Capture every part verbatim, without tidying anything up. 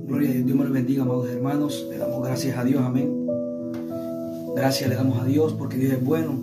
Gloria a Dios, Dios me lo bendiga, amados hermanos. Le damos gracias a Dios, amén. Gracias le damos a Dios porque Dios es bueno.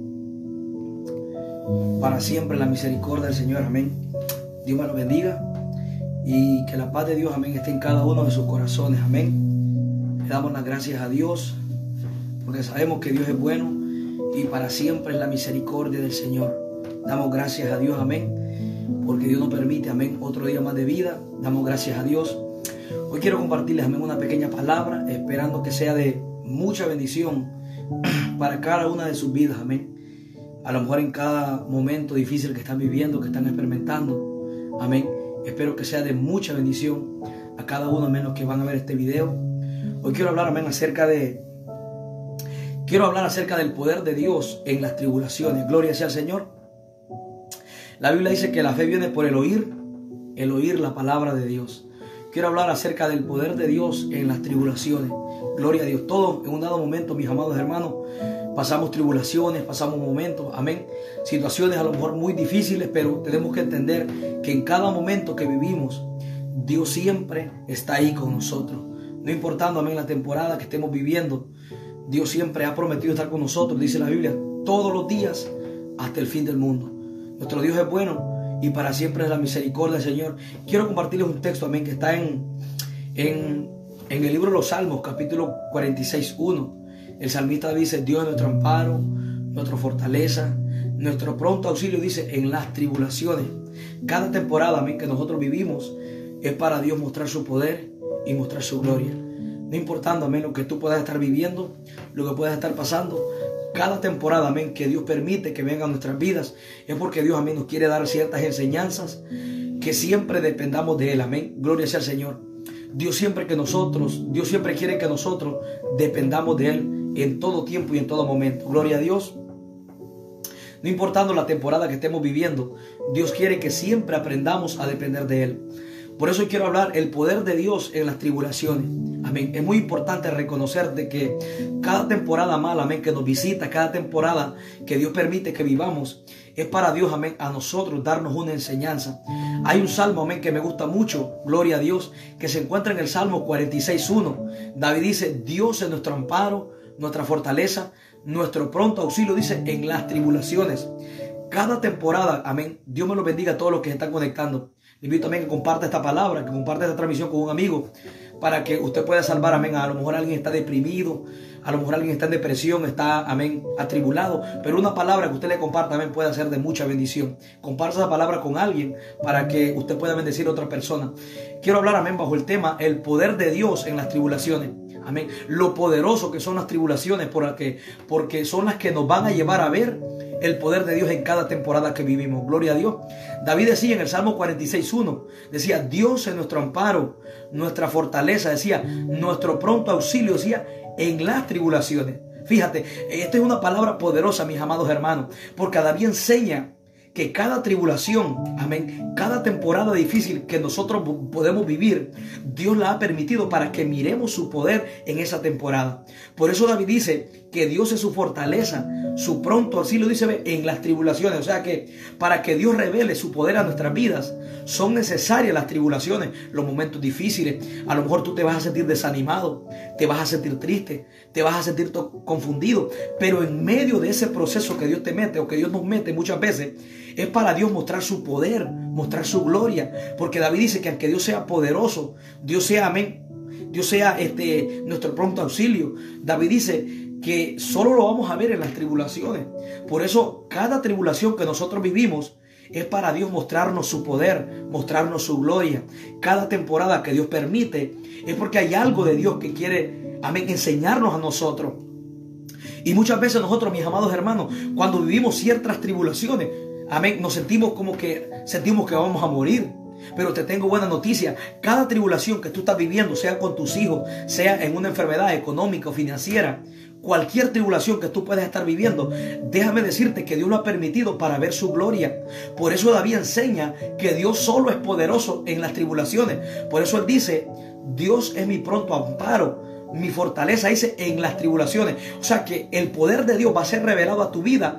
Para siempre la misericordia del Señor, amén. Dios me lo bendiga y que la paz de Dios, amén, esté en cada uno de sus corazones, amén. Le damos las gracias a Dios porque sabemos que Dios es bueno y para siempre es la misericordia del Señor. Damos gracias a Dios, amén, porque Dios nos permite, amén, otro día más de vida. Damos gracias a Dios. Hoy quiero compartirles, amén, una pequeña palabra, esperando que sea de mucha bendición para cada una de sus vidas, amén. A lo mejor en cada momento difícil que están viviendo, que están experimentando, amén. Espero que sea de mucha bendición a cada uno, amén, los que van a ver este video. Hoy quiero hablar, amén, acerca de quiero hablar acerca del poder de Dios en las tribulaciones. Gloria sea al Señor. La Biblia dice que la fe viene por el oír, el oír la palabra de Dios. Quiero hablar acerca del poder de Dios en las tribulaciones. Gloria a Dios. Todos en un dado momento, mis amados hermanos, pasamos tribulaciones, pasamos momentos, amén. Situaciones a lo mejor muy difíciles, pero tenemos que entender que en cada momento que vivimos, Dios siempre está ahí con nosotros. No importando, amén, la temporada que estemos viviendo, Dios siempre ha prometido estar con nosotros, dice la Biblia, todos los días hasta el fin del mundo. Nuestro Dios es bueno y para siempre es la misericordia del Señor. Quiero compartirles un texto, amén, que está en, en, en el libro de los Salmos, capítulo cuarenta y seis, uno. El salmista dice: Dios es nuestro amparo, nuestra fortaleza, nuestro pronto auxilio, dice, en las tribulaciones. Cada temporada, amén, que nosotros vivimos es para Dios mostrar su poder y mostrar su gloria. No importando, amén, lo que tú puedas estar viviendo, lo que puedas estar pasando, cada temporada, amén, que Dios permite que vengan a nuestras vidas, es porque Dios, amén, nos quiere dar ciertas enseñanzas que siempre dependamos de Él, amén. Gloria sea al Señor. Dios siempre que nosotros, Dios siempre quiere que nosotros dependamos de Él en todo tiempo y en todo momento. Gloria a Dios. No importando la temporada que estemos viviendo, Dios quiere que siempre aprendamos a depender de Él. Por eso quiero hablar el poder de Dios en las tribulaciones. Amén. Es muy importante reconocer de que cada temporada mala, amén, que nos visita, cada temporada que Dios permite que vivamos, es para Dios, amén, a nosotros darnos una enseñanza. Hay un salmo, amén, que me gusta mucho, gloria a Dios, que se encuentra en el Salmo cuarenta y seis, uno. David dice: Dios es nuestro amparo, nuestra fortaleza, nuestro pronto auxilio, dice, en las tribulaciones. Cada temporada, amén, Dios me lo bendiga a todos los que se están conectando. Le invito también a que comparte esta palabra, que comparte esta transmisión con un amigo, para que usted pueda salvar, amén. A lo mejor alguien está deprimido, a lo mejor alguien está en depresión, está, amén, atribulado, pero una palabra que usted le comparta, amén, puede ser de mucha bendición. Comparta esa palabra con alguien para que usted pueda bendecir a otra persona. Quiero hablar, amén, bajo el tema el poder de Dios en las tribulaciones. Amén. Lo poderoso que son las tribulaciones, porque, porque son las que nos van a llevar a ver el poder de Dios en cada temporada que vivimos. Gloria a Dios. David decía en el Salmo cuarenta y seis, uno, decía: Dios es nuestro amparo, nuestra fortaleza, decía, nuestro pronto auxilio, decía, en las tribulaciones. Fíjate, esta es una palabra poderosa, mis amados hermanos, porque David enseña que cada tribulación, amén, cada temporada difícil que nosotros podemos vivir, Dios la ha permitido para que miremos su poder en esa temporada. Por eso David dice que Dios es su fortaleza, su pronto auxilio, dice, en las tribulaciones. O sea que para que Dios revele su poder a nuestras vidas, son necesarias las tribulaciones, los momentos difíciles. A lo mejor tú te vas a sentir desanimado, te vas a sentir triste, te vas a sentir confundido, pero en medio de ese proceso que Dios te mete, o que Dios nos mete muchas veces, es para Dios mostrar su poder, mostrar su gloria. Porque David dice que aunque Dios sea poderoso, Dios sea, amén, Dios sea este, nuestro pronto auxilio, David dice que solo lo vamos a ver en las tribulaciones. Por eso cada tribulación que nosotros vivimos es para Dios mostrarnos su poder, mostrarnos su gloria. Cada temporada que Dios permite es porque hay algo de Dios que quiere, amén, enseñarnos a nosotros. Y muchas veces nosotros, mis amados hermanos, cuando vivimos ciertas tribulaciones, amén, nos sentimos como que sentimos que vamos a morir. Pero te tengo buena noticia: cada tribulación que tú estás viviendo, sea con tus hijos, sea en una enfermedad económica o financiera, cualquier tribulación que tú puedas estar viviendo, déjame decirte que Dios lo ha permitido para ver su gloria. Por eso David enseña que Dios solo es poderoso en las tribulaciones. Por eso él dice: Dios es mi pronto amparo, mi fortaleza, dice, en las tribulaciones. O sea que el poder de Dios va a ser revelado a tu vida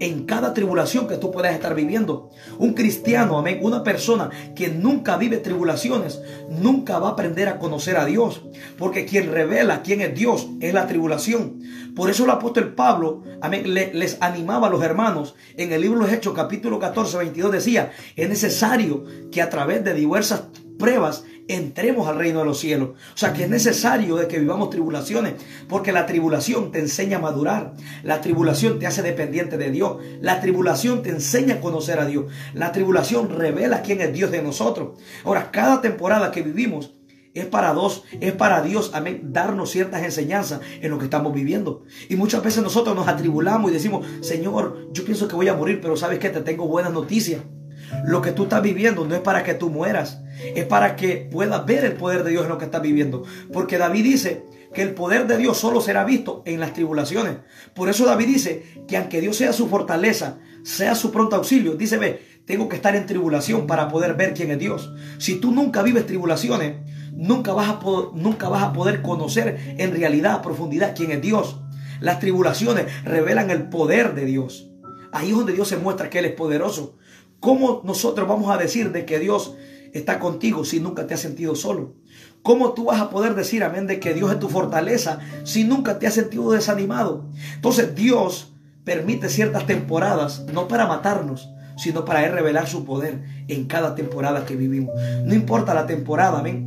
en cada tribulación que tú puedas estar viviendo. Un cristiano, amén, una persona que nunca vive tribulaciones, nunca va a aprender a conocer a Dios, porque quien revela quién es Dios es la tribulación. Por eso el apóstol Pablo, amén, le, les animaba a los hermanos en el libro de los Hechos, capítulo catorce, veintidós, decía: es necesario que a través de diversas pruebas entremos al reino de los cielos. O sea que es necesario de que vivamos tribulaciones, porque la tribulación te enseña a madurar, la tribulación te hace dependiente de Dios, la tribulación te enseña a conocer a Dios, la tribulación revela quién es Dios de nosotros. Ahora, cada temporada que vivimos es para dos, es para Dios, amén, darnos ciertas enseñanzas en lo que estamos viviendo. Y muchas veces nosotros nos atribulamos y decimos: Señor, yo pienso que voy a morir, pero ¿sabes qué? Te tengo buenas noticias. Lo que tú estás viviendo no es para que tú mueras, es para que puedas ver el poder de Dios en lo que estás viviendo. Porque David dice que el poder de Dios solo será visto en las tribulaciones. Por eso David dice que aunque Dios sea su fortaleza, sea su pronto auxilio, dice: ve, tengo que estar en tribulación para poder ver quién es Dios. Si tú nunca vives tribulaciones, nunca vas a poder, nunca vas a poder conocer en realidad, a profundidad, quién es Dios. Las tribulaciones revelan el poder de Dios. Ahí es donde Dios se muestra que Él es poderoso. ¿Cómo nosotros vamos a decir de que Dios está contigo si nunca te has sentido solo? ¿Cómo tú vas a poder decir, amén, de que Dios es tu fortaleza si nunca te has sentido desanimado? Entonces Dios permite ciertas temporadas, no para matarnos, sino para Él revelar su poder en cada temporada que vivimos. No importa la temporada, amén,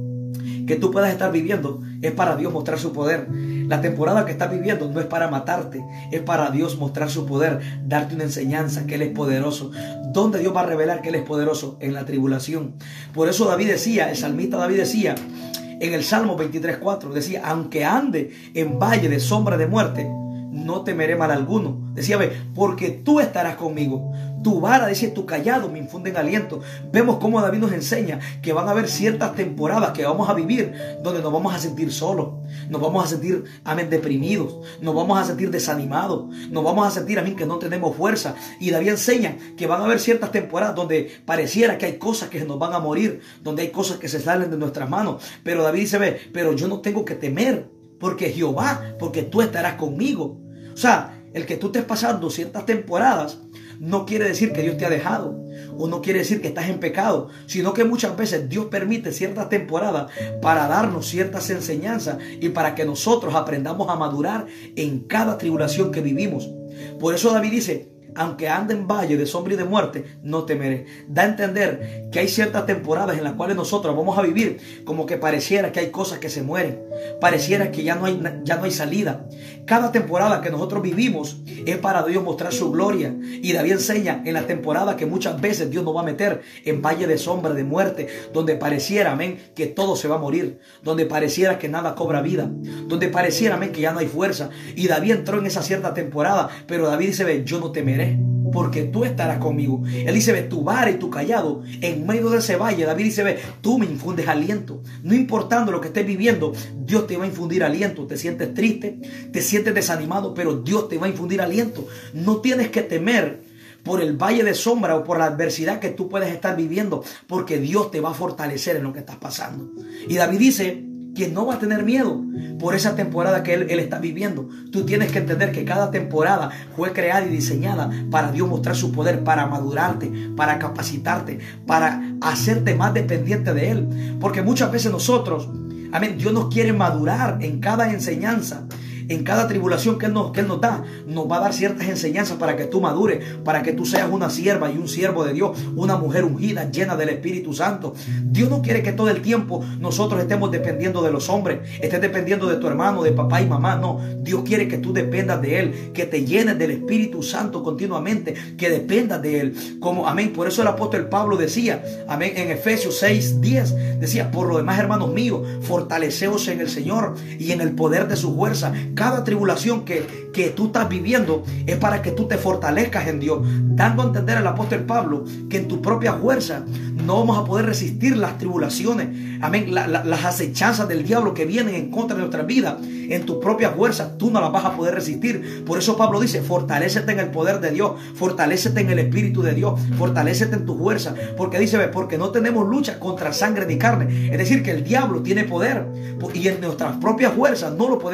que tú puedas estar viviendo, es para Dios mostrar su poder. La temporada que estás viviendo no es para matarte, es para Dios mostrar su poder, darte una enseñanza que Él es poderoso. ¿Dónde Dios va a revelar que Él es poderoso? En la tribulación. Por eso David decía, el salmista David decía en el Salmo veintitrés, cuatro, decía: aunque ande en valle de sombra de muerte, no temeré mal alguno. Decía: ve, porque tú estarás conmigo. Tu vara, dice, tu callado me infunden aliento. Vemos cómo David nos enseña que van a haber ciertas temporadas que vamos a vivir donde nos vamos a sentir solos, nos vamos a sentir, amén, deprimidos, nos vamos a sentir desanimados, nos vamos a sentir, amén, que no tenemos fuerza. Y David enseña que van a haber ciertas temporadas donde pareciera que hay cosas que nos van a morir, donde hay cosas que se salen de nuestras manos. Pero David dice: ve, pero yo no tengo que temer, porque Jehová, porque tú estarás conmigo. O sea, el que tú estés pasando ciertas temporadas no quiere decir que Dios te ha dejado, o no quiere decir que estás en pecado, sino que muchas veces Dios permite ciertas temporadas para darnos ciertas enseñanzas y para que nosotros aprendamos a madurar en cada tribulación que vivimos. Por eso David dice: aunque ande en valle de sombra y de muerte, no temeré. Da a entender que hay ciertas temporadas en las cuales nosotros vamos a vivir como que pareciera que hay cosas que se mueren, pareciera que ya no hay, ya no hay salida. Cada temporada que nosotros vivimos es para Dios mostrar su gloria. Y David enseña en la temporada que muchas veces Dios nos va a meter en valle de sombra de muerte, donde pareciera, amén, que todo se va a morir, donde pareciera que nada cobra vida, donde pareciera, amén, que ya no hay fuerza. Y David entró en esa cierta temporada, pero David dice: ve, yo no temeré, porque tú estarás conmigo. Él dice: ve, tu vara y tu callado, en medio de ese valle, David dice: ve, tú me infundes aliento. No importando lo que estés viviendo, Dios te va a infundir aliento. Te sientes triste, te sientes desanimado, pero Dios te va a infundir aliento. No tienes que temer por el valle de sombra o por la adversidad que tú puedes estar viviendo, porque Dios te va a fortalecer en lo que estás pasando. Y David dice que no va a tener miedo por esa temporada que él, él está viviendo. Tú tienes que entender que cada temporada fue creada y diseñada para Dios mostrar su poder, para madurarte, para capacitarte, para hacerte más dependiente de Él. Porque muchas veces nosotros, amén, Dios nos quiere madurar en cada enseñanza. En cada tribulación que él, nos, que él nos da, nos va a dar ciertas enseñanzas para que tú madures, para que tú seas una sierva y un siervo de Dios, una mujer ungida, llena del Espíritu Santo. Dios no quiere que todo el tiempo nosotros estemos dependiendo de los hombres, estés dependiendo de tu hermano, de papá y mamá. No, Dios quiere que tú dependas de Él, que te llenes del Espíritu Santo continuamente, que dependas de Él. Como, amén, por eso el apóstol Pablo decía, amén, en Efesios seis, diez, decía: por lo demás, hermanos míos, fortaleceos en el Señor y en el poder de su fuerza. Cada tribulación que, que tú estás viviendo es para que tú te fortalezcas en Dios, dando a entender al apóstol Pablo que en tu propia fuerza no vamos a poder resistir las tribulaciones, amén, la, la, las acechanzas del diablo que vienen en contra de nuestra vida. En tu propia fuerza tú no las vas a poder resistir. Por eso Pablo dice: fortalécete en el poder de Dios, fortalécete en el Espíritu de Dios, fortalécete en tu fuerza, porque dice: porque no tenemos lucha contra sangre ni carne. Es decir, que el diablo tiene poder y en nuestras propias fuerzas no lo podemos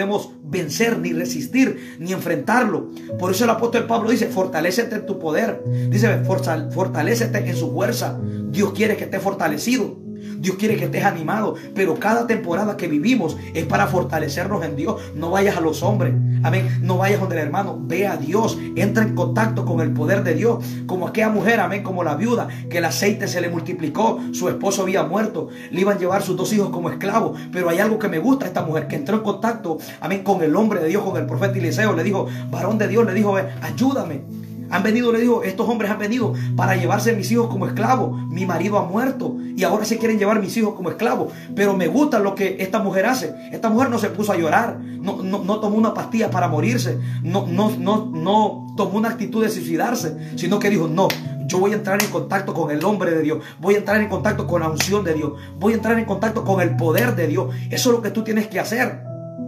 vencer, ni resistir, ni enfrentarlo. Por eso el apóstol Pablo dice, fortalécete en tu poder. Dice, fortalécete en su fuerza. Dios quiere que estés fortalecido. Dios quiere que estés animado, pero cada temporada que vivimos es para fortalecernos en Dios. No vayas a los hombres, amén, no vayas donde el hermano, ve a Dios, entra en contacto con el poder de Dios, como aquella mujer, amén, como la viuda, que el aceite se le multiplicó, su esposo había muerto, le iban a llevar sus dos hijos como esclavos, pero hay algo que me gusta de esta mujer, que entró en contacto, amén, con el hombre de Dios, con el profeta Eliseo, le dijo, varón de Dios, le dijo, ayúdame. Han venido, le dijo, estos hombres han venido para llevarse mis hijos como esclavos. Mi marido ha muerto y ahora se quieren llevar mis hijos como esclavos. Pero me gusta lo que esta mujer hace. Esta mujer no se puso a llorar, no, no, no tomó una pastilla para morirse, no, no, no, no tomó una actitud de suicidarse, sino que dijo, no, yo voy a entrar en contacto con el hombre de Dios, voy a entrar en contacto con la unción de Dios, voy a entrar en contacto con el poder de Dios. Eso es lo que tú tienes que hacer.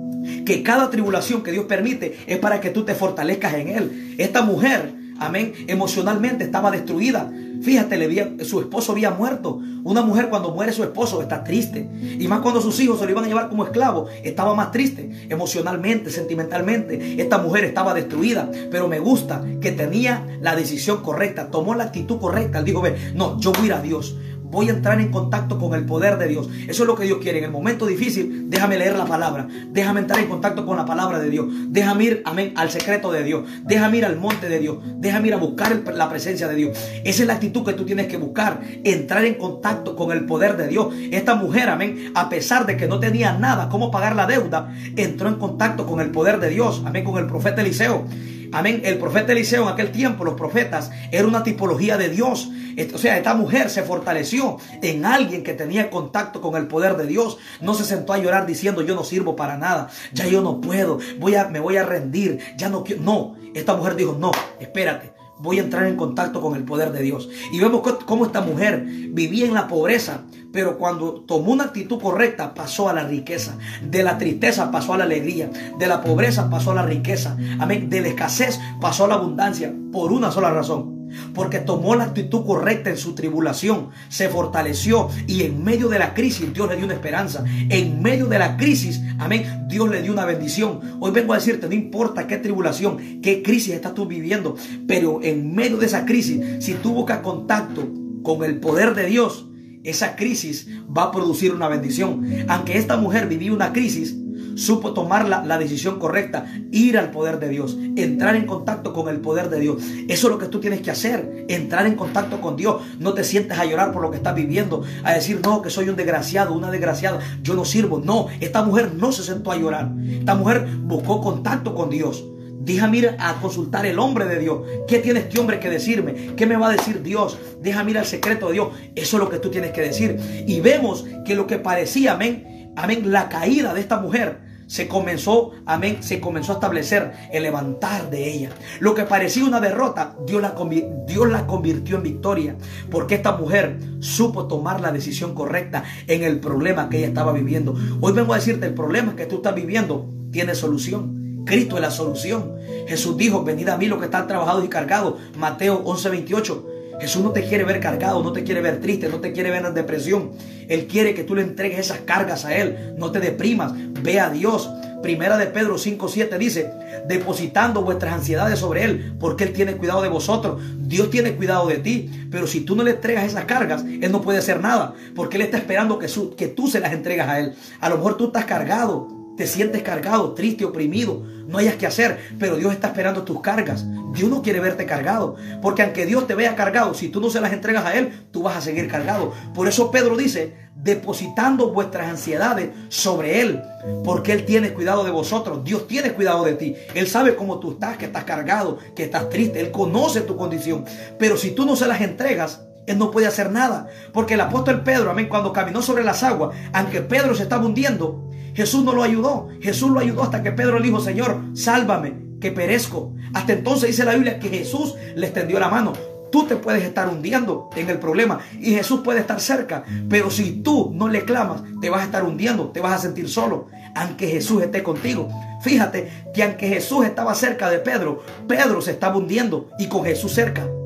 Que cada tribulación que Dios permite es para que tú te fortalezcas en Él. Esta mujer, amén, emocionalmente estaba destruida. Fíjate, le había, su esposo había muerto. Una mujer cuando muere su esposo está triste. Y más cuando sus hijos se lo iban a llevar como esclavo, estaba más triste. Emocionalmente, sentimentalmente, esta mujer estaba destruida. Pero me gusta que tenía la decisión correcta. Tomó la actitud correcta. Él dijo, ve, no, yo voy a ir a Dios. Voy a entrar en contacto con el poder de Dios. Eso es lo que Dios quiere. En el momento difícil, déjame leer la palabra. Déjame entrar en contacto con la palabra de Dios. Déjame ir, amén, al secreto de Dios. Déjame ir al monte de Dios. Déjame ir a buscar el, la presencia de Dios. Esa es la actitud que tú tienes que buscar. Entrar en contacto con el poder de Dios. Esta mujer, amén, a pesar de que no tenía nada cómo pagar la deuda, entró en contacto con el poder de Dios. Amén, con el profeta Eliseo. Amén, el profeta Eliseo en aquel tiempo, los profetas, era una tipología de Dios. O sea, esta mujer se fortaleció en alguien que tenía contacto con el poder de Dios. No se sentó a llorar diciendo, yo no sirvo para nada, ya yo no puedo, voy a, me voy a rendir, ya no quiero. No, esta mujer dijo, no, espérate, voy a entrar en contacto con el poder de Dios. Y vemos cómo esta mujer vivía en la pobreza, pero cuando tomó una actitud correcta, pasó a la riqueza. De la tristeza pasó a la alegría. De la pobreza pasó a la riqueza. Amén. De la escasez pasó a la abundancia. Por una sola razón. Porque tomó la actitud correcta en su tribulación, se fortaleció y en medio de la crisis Dios le dio una esperanza. En medio de la crisis, amén, Dios le dio una bendición. Hoy vengo a decirte, no importa qué tribulación, qué crisis estás tú viviendo, pero en medio de esa crisis, si tú buscas contacto con el poder de Dios, esa crisis va a producir una bendición. Aunque esta mujer vivía una crisis, supo tomar la, la decisión correcta, ir al poder de Dios, entrar en contacto con el poder de Dios. Eso es lo que tú tienes que hacer, entrar en contacto con Dios. No te sientes a llorar por lo que estás viviendo, a decir, no, que soy un desgraciado, una desgraciada, yo no sirvo. No, esta mujer no se sentó a llorar. Esta mujer buscó contacto con Dios. Déjame ir a consultar el hombre de Dios. ¿Qué tiene este hombre que decirme? ¿Qué me va a decir Dios? Déjame ir al secreto de Dios. Eso es lo que tú tienes que decir. Y vemos que lo que parecía, amén, amén, la caída de esta mujer se comenzó, amén, se comenzó a establecer el levantar de ella. Lo que parecía una derrota, Dios la, Dios la convirtió en victoria, porque esta mujer supo tomar la decisión correcta en el problema que ella estaba viviendo. Hoy vengo a decirte, el problema que tú estás viviendo tiene solución. Cristo es la solución. Jesús dijo, venid a mí los que están trabajados y cargados. Mateo once veintiocho. Jesús no te quiere ver cargado, no te quiere ver triste, no te quiere ver en depresión. Él quiere que tú le entregues esas cargas a Él. No te deprimas, ve a Dios. Primera de Pedro cinco siete dice, depositando vuestras ansiedades sobre Él, porque Él tiene cuidado de vosotros. Dios tiene cuidado de ti, pero si tú no le entregas esas cargas, Él no puede hacer nada, porque Él está esperando que, su, que tú se las entregas a Él. A lo mejor tú estás cargado, te sientes cargado, triste, oprimido, no hayas que hacer, pero Dios está esperando tus cargas. Dios no quiere verte cargado, porque aunque Dios te vea cargado, si tú no se las entregas a Él, tú vas a seguir cargado. Por eso Pedro dice, depositando vuestras ansiedades sobre Él, porque Él tiene cuidado de vosotros. Dios tiene cuidado de ti. Él sabe cómo tú estás, que estás cargado, que estás triste. Él conoce tu condición, pero si tú no se las entregas, Él no puede hacer nada. Porque el apóstol Pedro, amén, cuando caminó sobre las aguas, aunque Pedro se estaba hundiendo, Jesús no lo ayudó. Jesús lo ayudó hasta que Pedro le dijo, Señor, sálvame, que perezco. Hasta entonces dice la Biblia que Jesús le extendió la mano. Tú te puedes estar hundiendo en el problema y Jesús puede estar cerca, pero si tú no le clamas, te vas a estar hundiendo, te vas a sentir solo, aunque Jesús esté contigo. Fíjate que aunque Jesús estaba cerca de Pedro, Pedro se estaba hundiendo y con Jesús cerca,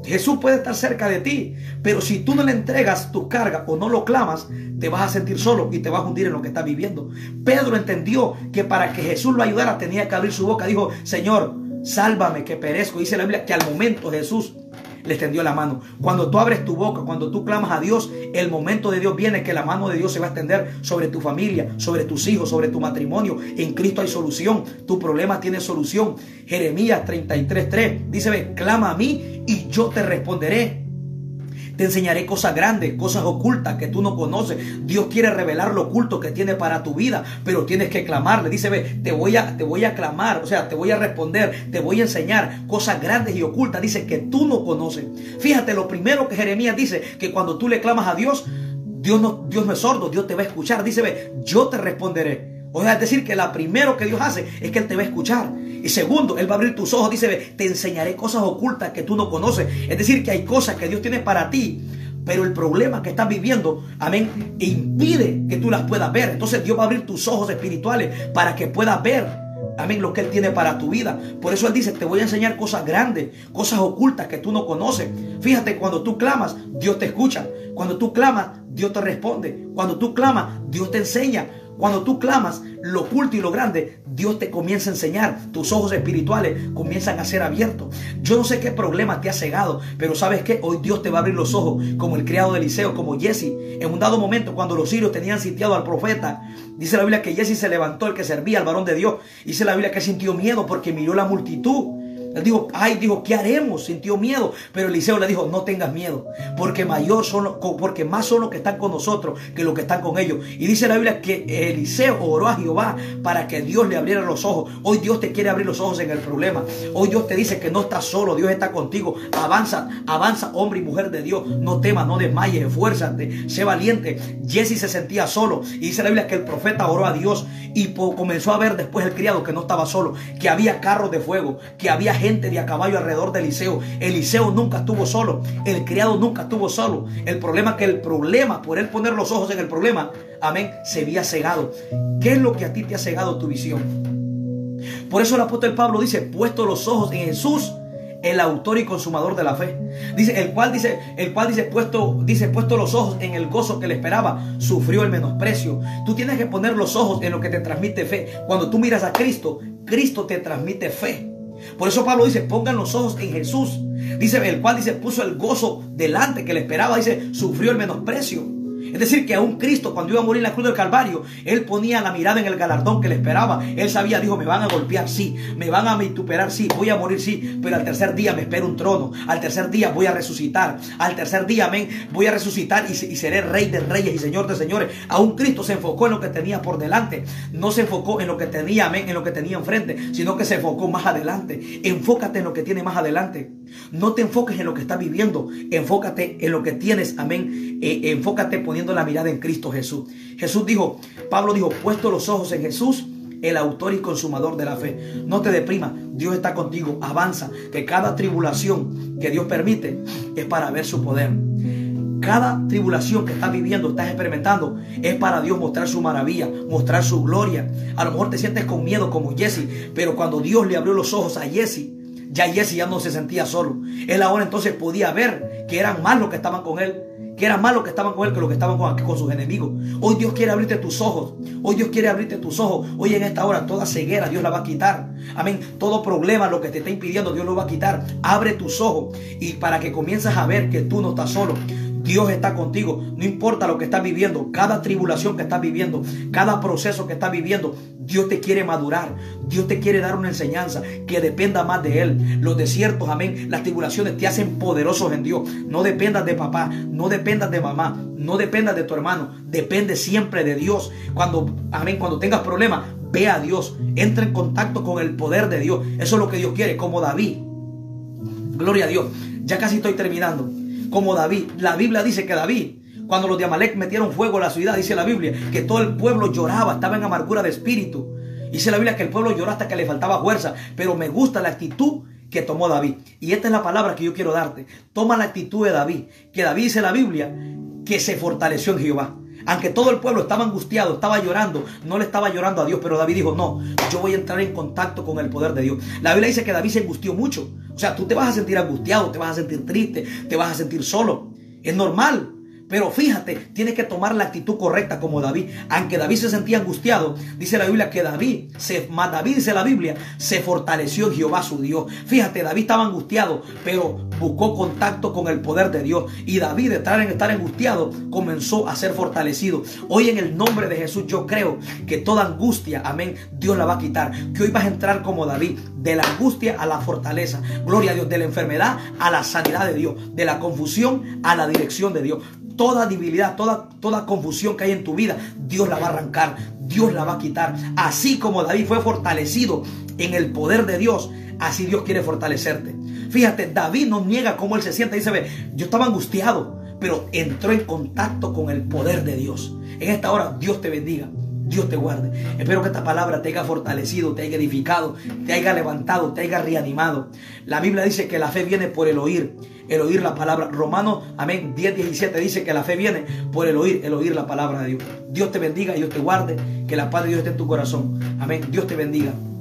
Jesús puede estar cerca de ti, pero si tú no le entregas tu carga o no lo clamas, te vas a sentir solo y te vas a hundir en lo que estás viviendo. Pedro entendió que para que Jesús lo ayudara tenía que abrir su boca. Dijo: Señor, sálvame que perezco. Dice la Biblia que al momento Jesús le extendió la mano. Cuando tú abres tu boca, cuando tú clamas a Dios, el momento de Dios viene, que la mano de Dios se va a extender sobre tu familia, sobre tus hijos, sobre tu matrimonio. En Cristo hay solución. Tu problema tiene solución. Jeremías treinta y tres, tres dice: ve, clama a mí y yo te responderé. Te enseñaré cosas grandes, cosas ocultas que tú no conoces. Dios quiere revelar lo oculto que tiene para tu vida, pero tienes que clamarle. Dice: ve, te voy a, te voy a clamar, o sea, te voy a responder, te voy a enseñar cosas grandes y ocultas. Dice que tú no conoces. Fíjate, lo primero que Jeremías dice, que cuando tú le clamas a Dios, Dios no, Dios no es sordo, Dios te va a escuchar. Dice: ve, yo te responderé. O sea, es decir, que lo primero que Dios hace es que Él te va a escuchar. Y segundo, Él va a abrir tus ojos. Dice: ve, te enseñaré cosas ocultas que tú no conoces. Es decir, que hay cosas que Dios tiene para ti, pero el problema que estás viviendo, amén, impide que tú las puedas ver. Entonces Dios va a abrir tus ojos espirituales para que puedas ver, amén, lo que Él tiene para tu vida. Por eso Él dice: te voy a enseñar cosas grandes, cosas ocultas que tú no conoces. Fíjate, cuando tú clamas, Dios te escucha. Cuando tú clamas, Dios te responde. Cuando tú clamas, Dios te enseña. Cuando tú clamas lo oculto y lo grande, Dios te comienza a enseñar. Tus ojos espirituales comienzan a ser abiertos. Yo no sé qué problema te ha cegado, pero ¿sabes qué? Hoy Dios te va a abrir los ojos, como el criado de Eliseo, como Jesse. En un dado momento, cuando los sirios tenían sitiado al profeta, dice la Biblia que Jesse se levantó, el que servía al varón de Dios. Dice la Biblia que sintió miedo porque miró la multitud. Él dijo: ay, dijo, ¿qué haremos? Sintió miedo. Pero Eliseo le dijo: no tengas miedo, porque mayor son los, porque más son los que están con nosotros que los que están con ellos. Y dice la Biblia que Eliseo oró a Jehová para que Dios le abriera los ojos. Hoy Dios te quiere abrir los ojos en el problema. Hoy Dios te dice que no estás solo, Dios está contigo. Avanza, avanza, hombre y mujer de Dios. No temas, no desmayes, esfuérzate, sé valiente. Jesse se sentía solo, y dice la Biblia que el profeta oró a Dios y comenzó a ver después el criado que no estaba solo, que había carros de fuego, que había gente de a caballo alrededor de Eliseo. Eliseo nunca estuvo solo, el criado nunca estuvo solo. El problema es que el problema, por él poner los ojos en el problema, amén, se había cegado. ¿Qué es lo que a ti te ha cegado tu visión? Por eso el apóstol Pablo dice: puesto los ojos en Jesús, el autor y consumador de la fe. Dice, el cual dice, el cual dice, puesto, dice, puesto los ojos en el gozo que le esperaba, sufrió el menosprecio. Tú tienes que poner los ojos en lo que te transmite fe. Cuando tú miras a Cristo, Cristo te transmite fe. Por eso Pablo dice: pongan los ojos en Jesús. Dice, el cual dice, puso el gozo delante que le esperaba. Dice, sufrió el menosprecio. Es decir, que aún Cristo, cuando iba a morir en la cruz del Calvario, Él ponía la mirada en el galardón que le esperaba. Él sabía, dijo: me van a golpear, sí, me van a vituperar, sí, voy a morir, sí, pero al tercer día me espera un trono. Al tercer día voy a resucitar. Al tercer día, amén, voy a resucitar y, y seré rey de reyes y señor de señores. Aún Cristo se enfocó en lo que tenía por delante. No se enfocó en lo que tenía, amén, en lo que tenía enfrente, sino que se enfocó más adelante. Enfócate en lo que tiene más adelante. No te enfoques en lo que estás viviendo. Enfócate en lo que tienes, amén. Eh, enfócate poniendo la mirada en Cristo Jesús. Jesús dijo, Pablo dijo: puesto los ojos en Jesús, el autor y consumador de la fe. No te deprimas, Dios está contigo, avanza, que cada tribulación que Dios permite es para ver su poder. Cada tribulación que estás viviendo, estás experimentando, es para Dios mostrar su maravilla, mostrar su gloria. A lo mejor te sientes con miedo como Jesse, pero cuando Dios le abrió los ojos a Jesse, ya Jesse ya no se sentía solo. Él ahora entonces podía ver que eran más los que estaban con él, que eran más los que estaban con él que los que estaban con, con sus enemigos. Hoy Dios quiere abrirte tus ojos. Hoy Dios quiere abrirte tus ojos. Hoy en esta hora toda ceguera Dios la va a quitar. Amén. Todo problema, lo que te está impidiendo, Dios lo va a quitar. Abre tus ojos y para que comiences a ver que tú no estás solo. Dios está contigo. No importa lo que estás viviendo, cada tribulación que estás viviendo, cada proceso que estás viviendo, Dios te quiere madurar. Dios te quiere dar una enseñanza que dependa más de Él. Los desiertos, amén, las tribulaciones te hacen poderosos en Dios. No dependas de papá, no dependas de mamá, no dependas de tu hermano. Depende siempre de Dios. Cuando, amén, cuando tengas problemas, ve a Dios. Entra en contacto con el poder de Dios. Eso es lo que Dios quiere, como David. Gloria a Dios. Ya casi estoy terminando. Como David, la Biblia dice que David, cuando los de Amalek metieron fuego a la ciudad, dice la Biblia que todo el pueblo lloraba, estaba en amargura de espíritu. Dice la Biblia que el pueblo lloró hasta que le faltaba fuerza. Pero me gusta la actitud que tomó David. Y esta es la palabra que yo quiero darte. Toma la actitud de David. Que David, dice la Biblia, que se fortaleció en Jehová. Aunque todo el pueblo estaba angustiado, estaba llorando, no le estaba llorando a Dios, pero David dijo, no, yo voy a entrar en contacto con el poder de Dios. La Biblia dice que David se angustió mucho. O sea, tú te vas a sentir angustiado, te vas a sentir triste, te vas a sentir solo. Es normal. Pero fíjate, tienes que tomar la actitud correcta como David. Aunque David se sentía angustiado, dice la Biblia que David, se, más David dice la Biblia, se fortaleció en Jehová su Dios. Fíjate, David estaba angustiado, pero buscó contacto con el poder de Dios. Y David, de estar, en estar angustiado, comenzó a ser fortalecido. Hoy en el nombre de Jesús yo creo que toda angustia, amén, Dios la va a quitar. Que hoy vas a entrar como David, de la angustia a la fortaleza. Gloria a Dios, de la enfermedad a la sanidad de Dios, de la confusión a la dirección de Dios. Toda debilidad, toda, toda confusión que hay en tu vida, Dios la va a arrancar, Dios la va a quitar. Así como David fue fortalecido en el poder de Dios, así Dios quiere fortalecerte. Fíjate, David no niega cómo él se siente. Dice, ve, yo estaba angustiado, pero entró en contacto con el poder de Dios. En esta hora, Dios te bendiga. Dios te guarde. Espero que esta palabra te haya fortalecido, te haya edificado, te haya levantado, te haya reanimado. La Biblia dice que la fe viene por el oír, el oír la palabra. Romanos, amén, diez, diecisiete dice que la fe viene por el oír, el oír la palabra de Dios. Dios te bendiga, Dios te guarde, que la paz de Dios esté en tu corazón. Amén, Dios te bendiga.